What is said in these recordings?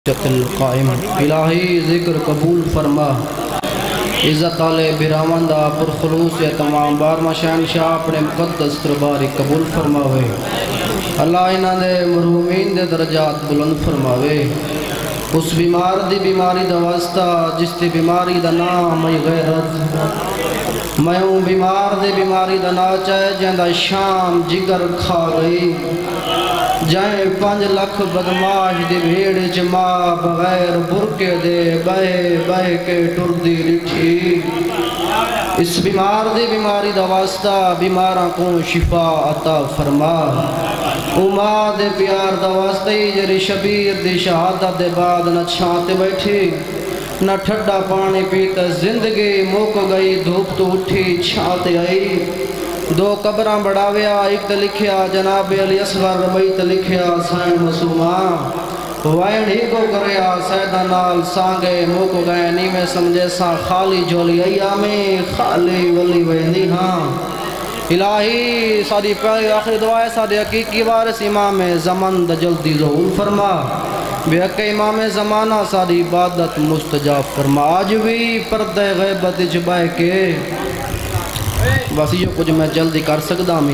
القائم الہی ذکر قبول فرما عزت والے براواں دا پرخلوص تمام بارواں شہنشاہ اپنے مقدس دربار قبول فرماوے اللہ انہاں دے مرحومین دے درجات بلند فرماوے اس بیمار دی بیماری دا واسطہ جس دی بیماری دا نام ای غیرت میں ہوں بیمار دی بیماری دا نا چاہے جہاں شام جگر کھا گئی جائیں 5 لاکھ بدماش دی بھیڑ جما بغیر برکے دے بہے بہے کے ٹر دی لٹھی اس بیمار دی بیماری دا واسطہ بیماراں کو شفا عطا فرما اماں دے پیار دا واسطہ جری شبیر دی شہادت دے بعد نہ چھانتے بیٹھی نہ ٹھڈا پانی پیتا زندگی موک گئی دھوپ تو اٹھی چھانتے آئی 2 قبراں بڑھاویا ایک تے لکھیا جناب علی اصغر ربی تے لکھیا سائن مسوماں وائن ہی کو کریا سیدہ نال سانگے موکو گئے نہیں میں سمجھے سا خالی جولی ایامی خالی ولی ویندی ہاں الہی ساری پہلی آخری دعائے ساری حقیقی وارث امام زمان دا جلدی ظہور فرما بے حق امام زمانہ ساری عبادت مستجاب فرما آج بھی پردہ غیبت جبائے کے بس یہ کچھ میں جلدی کر سکتا ہوں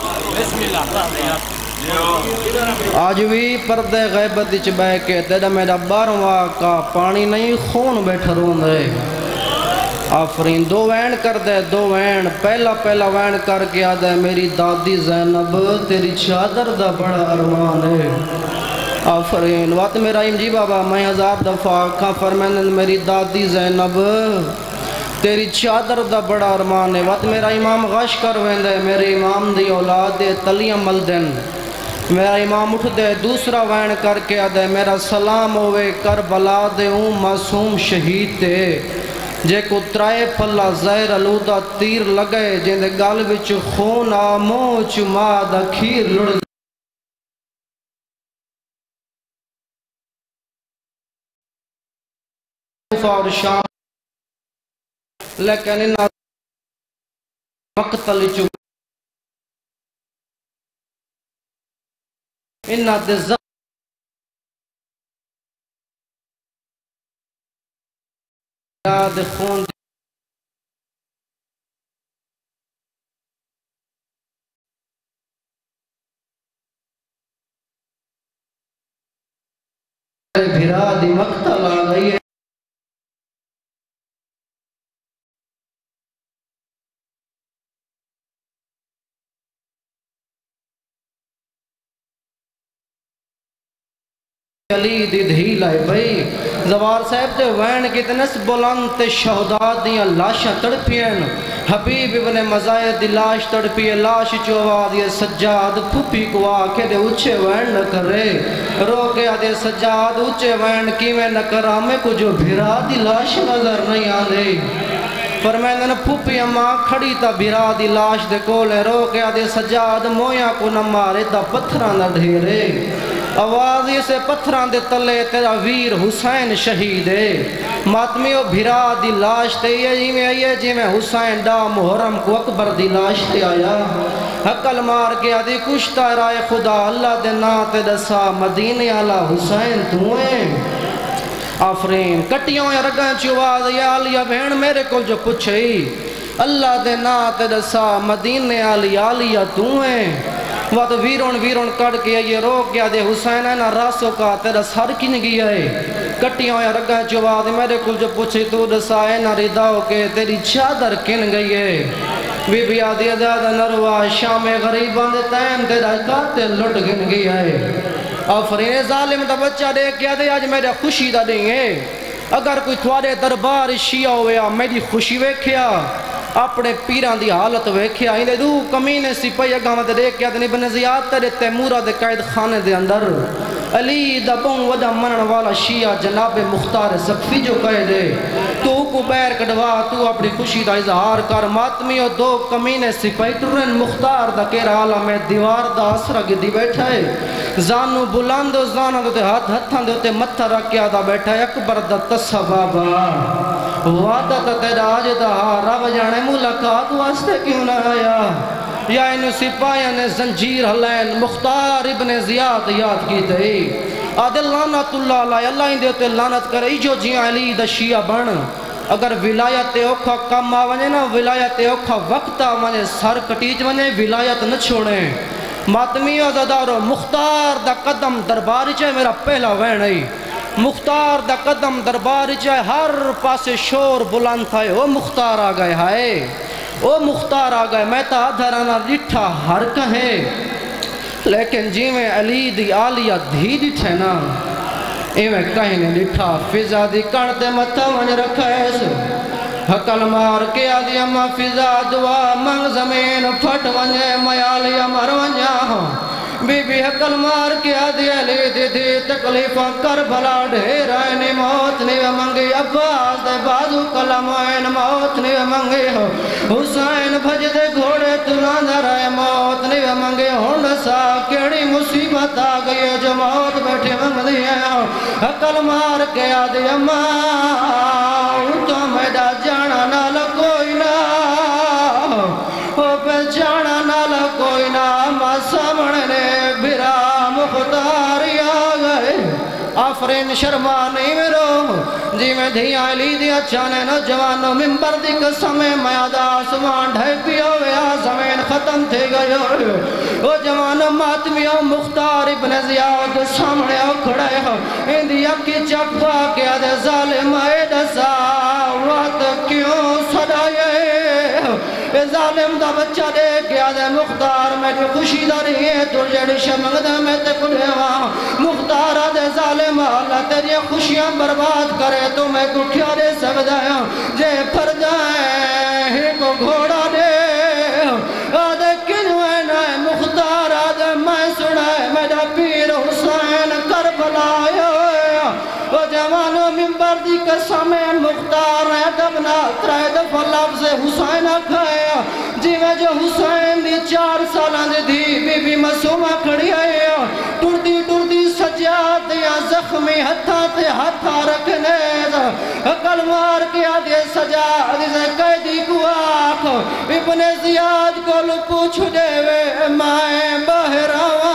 آج بھی پردے غیبت چبائے کے تیرا میرا 12واں کا پانی نہیں خون بیٹھا رون رہے آفرین 2 وین کر دے 2 وین پہلا وین کر کے آدھے میری دادی زینب تیری چادر دا بڑا ارمان ہے آفرین وقت میرا امجی بابا میں 1000 دفعہ کھا فرمین میری دادی زینب تیری چادر دا بڑا ارمان ہے وقت میرا امام غش کر ویندے میرے امام دی اولاد تلیاں ملدن میرا امام اٹھ دے دوسرا وین کر کے آدھے میرا سلام ہوئے کربلا دے معصوم شہید تے جے کو 3 پھلا زہر آلودہ تیر لگے جن دے گل وچ خون آموچ ماد اخیر لڑ اور شام لیکن انہاں مقتل چکے انہاں دے زخم یاد خون بھرا دی مقتل آ گئی ہے علی دی دھی لائے بھئی زوار صاحب تے وین کی تنس بلند تے شہداء دیاں لاشاں تڑپین حبیب ابن مزاید دی لاش تڑپی لاش چووا دی سجاد پھوپی کو آکے دے اچھے وین نہ کرے رو گیا دے سجاد اچھے وین کی میں نہ کرا میں کو جو بھرا دی لاش نظر نہیں آنے فرمائن پھوپی اماں کھڑی تا بھرا دی لاش دے کولے رو گیا دے سجاد مویاں کو نہ مارے تا پتھران نہ ڈھیرے آواز یہ سے پتھران دے تلے تیرا ویر حسین شہید ہے ماتمیو بھرا دی لاش تے یہ جی میں حسین ڈا محرم کو اکبر دی لاش تے آیا حقل مار گیا دی کشتا رائے خدا اللہ دے ناتے دسا مدینے علا حسین تویں آفرین کٹیوں یا رگاں چواز یا علیہ بہن میرے کو جو پچھئی اللہ دے ناتے دسا مدینے علیہ تویں وقت ویرون کڑ کے یہ روک گیا دے حسین اینا راسو کا تیرا سر کی نگی ہے کٹیوں یا رگاں چواز میرے کو جو پوچھے تو دسا اینا رداؤ کے تیری چادر کن گئی ہے بی بی آدھی ازادہ نروا شام غریبان دے تیم تیرا قاتل لٹ گن گئی ہے آفرین ظالم دا بچہ دے کیا دے آج میرے خوشی دا دیں گے اگر کوئی تھوڑے دربار شیعہ ہویا میری خوشی ویکھیا اپنے پیران دی حالت ویکھیا اندے دو کمینے سپاہی اگامت دیکھیا دن ابن زیاد تیرے تیمورہ دے قائد خانے دے اندر علی دا بون ودا منن والا شیعہ جناب مختار سقفی جو کہے دے تو کو بیر کڑوا تو اپنی خوشی دا اظہار کر ماتمیو 2 کمینے سپاہی ٹرن مختار دا کہہ رہا میں دیوار دا اسرہ گدی بیٹھا ہے زانو بلند زانو دوتے ہتھان دوتے متھا رکھیا دا بیٹھا ہے اکبر دا تصبابا وعدہ تا تیرا آج دا رب جانے ملاقات واسطے کیوں نہ آیا یا انہوں سپاہیاں نے زنجیر حلین مختار ابن زیاد یاد کی تھی آدھے لعنت اللہ علیہ اللہ ہی دیتے لعنت کرے ایجو جیاں علی دا شیعہ بن اگر ولایت اوکھا کم آونے نا ولایت اوکھا وقت آونے سر کٹیج ونے ولایت نہ چھوڑیں ماتمی عزدارو مختار دا قدم دربار چاہے میرا پہلا وین ہے مختار دا قدم دربار چاہے ہر پاس شور بلند تھا او مختار آگئے ہائے او مختار آگئے میں تا دھرانا لٹھا ہر کہیں لیکن جی میں علی دی آلیہ دھی ڈٹھے نا ایویں کہیں نے لٹھا فضا دی کڑتے متھا ونج رکھا ایسے حقل مار کے آدھی اما فضا دعا منگ زمین پھٹ ونجے میالی امر ونجا ہوں بی بی حقل مار کے آدھی علی دی دی تکلیفہ کر بھلا ڈھیر آئینی موت نیو منگی عباس دے بازو کلم آئین موت نیو منگی ہو حسین بھج دے گھوڑے تلان رائے موت نیو منگی ہونڈ سا کیڑی مصیبت آگئی جو موت بیٹھے منگ دیئے ہو حقل مار کے آدھی اما تو میڈا جانا نال کوئی نا ہو پہ جانا نال کوئی نا اما سامنے بھرا مختاری آگئے آفرین شرما نہیں میرو جی میں دھیاں علی دیا چانے نوجوانوں ممبر دی قسمیں میاد آسمان ڈھائی پیو ویا زمین ختم تھے گئے وہ جوانوں ماتمیوں مختار ابن زیاد سامنے کھڑے ہو اندیا کی چپا کیا دے ظالم اے دسا وات کیوں صدایے ظالم دا بچہ دے گیا دے مختار میں جو خوشی دا رہی ہے تو جڑی شمگ دے میں تے کھڑے وہاں مختار دے ظالم اللہ تیری خوشیاں برباد کرے تو میں کو کیا دے سکتا ہے جے پھر جائیں ہی کو گھوڑا دے آدھے کنوے نائے مختار آدھے میں سنائے میرا پیر حسین کربلا وہ جوانوں ممبر دی قسمیں مختار ہے دبنا ترائے دفع لفظ حسین کھایا جی میں جو حسین دی 4 سالان دی بی بی مسومہ کھڑی آئے ٹردی ٹردی سجاد یا زخمی ہتھا تے ہتھا رکھنے عقل مار کے آدھے سجاد سے قیدی کو آنکھ ابن زیاد کو پوچھ دے وے مائیں بہراوان